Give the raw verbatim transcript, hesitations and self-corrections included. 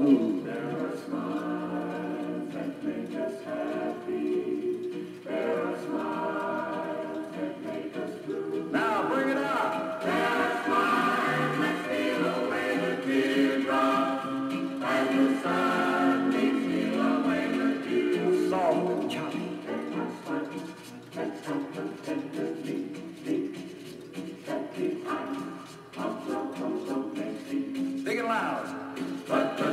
smooth. There are smiles that make us happy. There are smiles that make us blue. Now bring it out. There are smiles that steal away the teardrops as the sun may steal away the dew. Soft and choppy. There are smiles that help us tenderly, that the eyes of the so makes see. Big and loud. But the